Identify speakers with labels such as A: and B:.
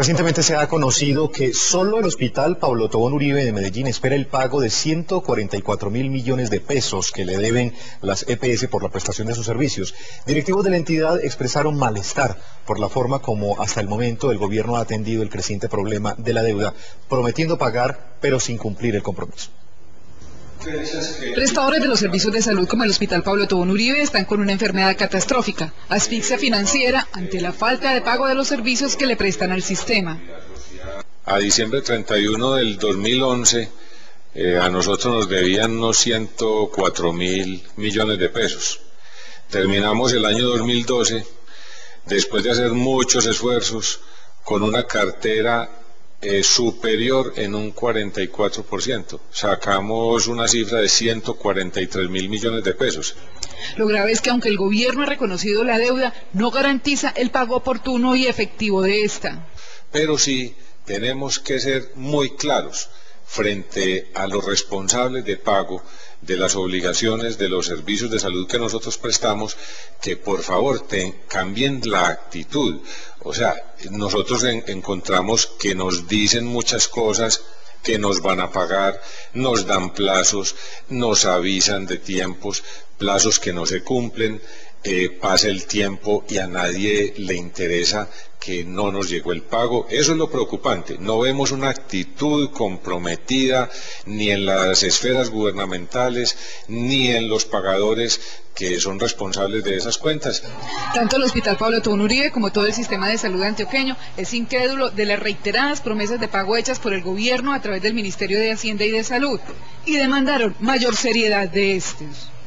A: Recientemente se ha conocido que solo el Hospital Pablo Tobón Uribe de Medellín espera el pago de 144.000 millones de pesos que le deben las EPS por la prestación de sus servicios. Directivos de la entidad expresaron malestar por la forma como hasta el momento el gobierno ha atendido el creciente problema de la deuda, prometiendo pagar pero sin cumplir el compromiso.
B: Prestadores de los servicios de salud como el Hospital Pablo Tobón Uribe están con una enfermedad catastrófica, asfixia financiera ante la falta de pago de los servicios que le prestan al sistema.
C: A diciembre 31 del 2011 a nosotros nos debían unos 104.000 millones de pesos. Terminamos el año 2012, después de hacer muchos esfuerzos, con una cartera superior en un 44%. Sacamos una cifra de 143.000 millones de pesos.
B: Lo grave es que aunque el gobierno ha reconocido la deuda, no garantiza el pago oportuno y efectivo de esta.
C: Pero sí tenemos que ser muy claros frente a los responsables de pago de las obligaciones de los servicios de salud que nosotros prestamos, que por favor cambien la actitud. O sea, nosotros encontramos que nos dicen muchas cosas, que nos van a pagar, nos dan plazos, nos avisan de tiempos, plazos que no se cumplen, pasa el tiempo y a nadie le interesa que no nos llegó el pago. Eso es lo preocupante. No vemos una actitud comprometida ni en las esferas gubernamentales ni en los pagadores que son responsables de esas cuentas.
B: Tanto el Hospital Pablo Tobón Uribe como todo el sistema de salud antioqueño es incrédulo de las reiteradas promesas de pago hechas por el gobierno a través del Ministerio de Hacienda y de Salud y demandaron mayor seriedad de estos.